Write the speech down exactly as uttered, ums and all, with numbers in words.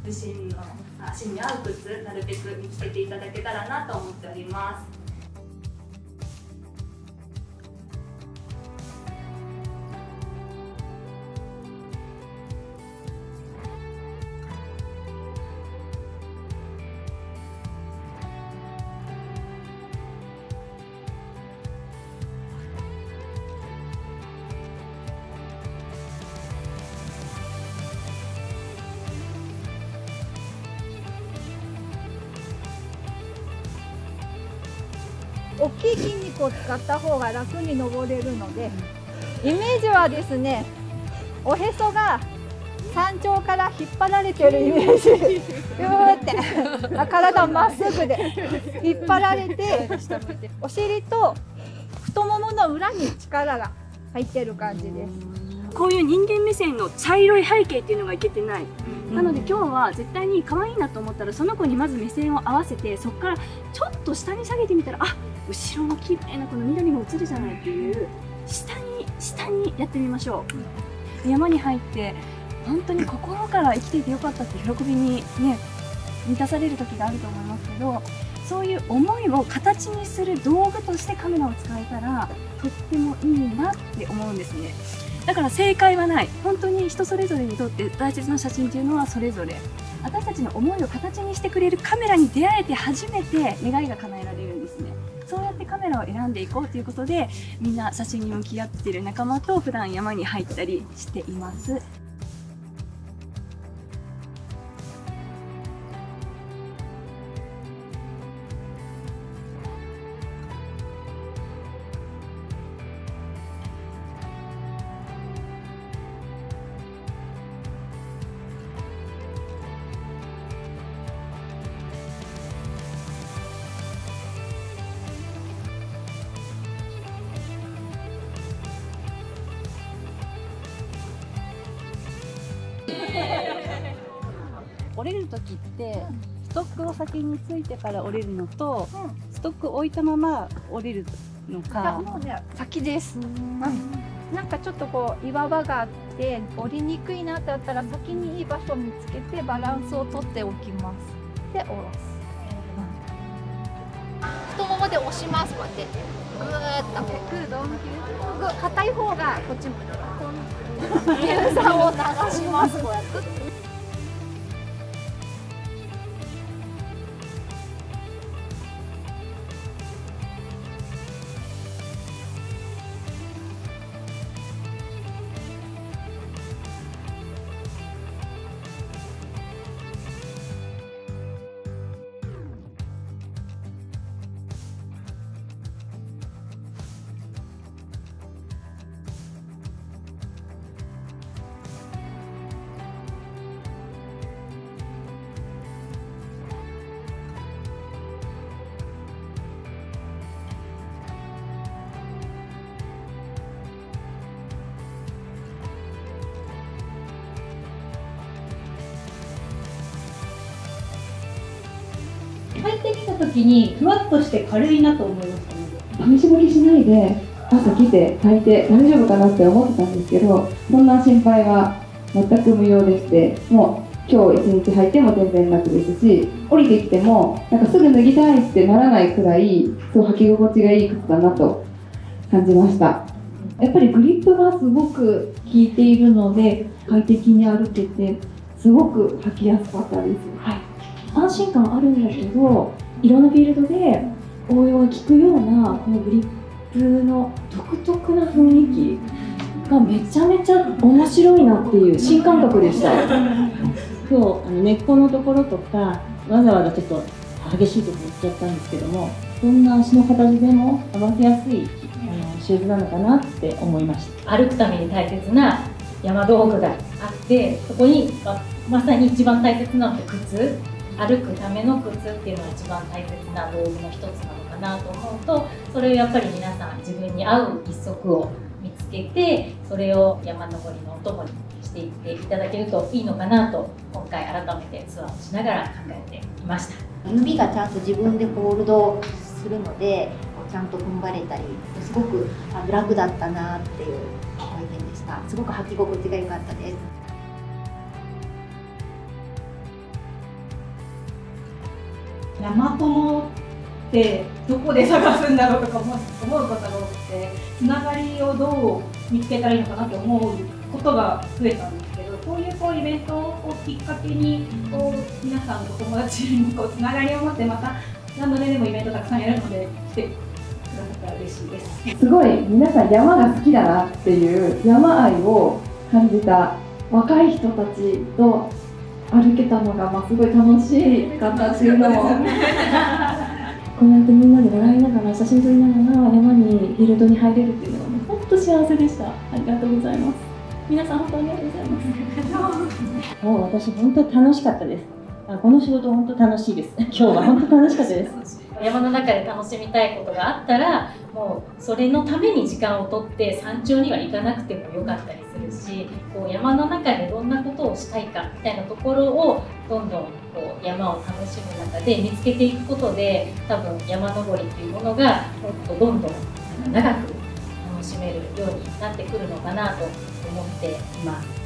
自身の足に合う靴なるべく見つけていただけたらなと思っております。 大きい筋肉を使った方が楽に登れるので、イメージはですね、おへそが山頂から引っ張られてるイメージ。ビューって体まっすぐで引っ張られて、お尻と太ももの裏に力が入ってる感じです。 こういう人間目線の茶色い背景っていうのがいけてない。なので今日は絶対に可愛いなと思ったらその子にまず目線を合わせて、そこからちょっと下に下げてみたら、あ、後ろの綺麗なこの緑も映るじゃないっていう下に下にやってみましょう。山に入って本当に心から生きていてよかったって喜びにね満たされる時があると思いますけど、そういう思いを形にする道具としてカメラを使えたらとってもいいなって思うんですね。だから正解はない。本当に人それぞれにとって大切な写真っていうのはそれぞれ。私たちの思いを形にしてくれるカメラに出会えて初めて願いが叶えられるんですね。そうやってカメラを選んでいこうということで、みんな写真に向き合っている仲間と普段山に入ったりしています。 降りる時ってストックを先についてから降りるのと、うん、ストック置いたまま降りるのか。 もうね、先です。うん、なんかちょっとこう岩場があって降りにくいなってあったら先にいい場所を見つけてバランスをとっておきます。で下ろす。太ももで押します。こうやってぐーっとグードングー硬い方がこっち向く。乳酸を流します。こうやって。 履いてみたときにふわっとして軽いなと思いましたので、試し履きしないで朝来て履いて大丈夫かなって思ってたんですけど、そんな心配は全く無用でして、もう今日一日履いても全然楽ですし、降りてきてもなんかすぐ脱ぎたいってならないくらい、そう履き心地がいい靴だなと感じました。やっぱりグリップがすごく効いているので快適に歩けてすごく履きやすかったです。はい、安心感あるんだけど、いろんなフィールドで応用が効くようなこのグリップの独特な雰囲気がめちゃめちゃ面白いなっていう新感覚でした。今日あの根っこのところとかわざわざちょっと激しいところ行っちゃったんですけども、どんな足の形でも合わせやすいあのシューズなのかなって思いました。歩くために大切な山道具があって、そこにま、まさに一番大切なのって靴。歩くための靴っていうのが一番大切な道具の一つなのかなと思うと、それをやっぱり皆さん自分に合う一足を見つけて、それを山登りのお供にしていっていただけるといいのかなと、今回改めてツアーをしながら考えていました。 指がちゃんと自分でホールドするので、ちゃんと踏ん張れたり、すごく楽だったなっていう体験でした。すごく履き心地が良かったです。 山友ってどこで探すんだろうとか思う思うことが多くて、つながりをどう見つけたらいいのかなって思うことが増えたんですけど、こういうこうイベントをきっかけにこう皆さんのお友達にこうつながりを持って、また何度ででもイベントたくさんやるので来てくださったら嬉しいです。 すごい皆さん山が好きだなっていう山愛を感じた若い人たちと歩けたのが、まあ、すごい楽しかったっていうのもこうやってみんなで笑いながら写真撮りながら山にフィールドに入れるっていうのがもう本当幸せでした。ありがとうございます。皆さん本当ありがとうございます。 もう私本当楽しかったです。あ、この仕事本当楽しいです。今日は本当楽しかったです。 山の中で楽しみたいことがあったら、もうそれのために時間をとって山頂には行かなくてもよかったりするし、こう山の中でどんなことをしたいかみたいなところをどんどんこう山を楽しむ中で見つけていくことで、多分山登りっていうものがもっとどんどん長く楽しめるようになってくるのかなと思っています。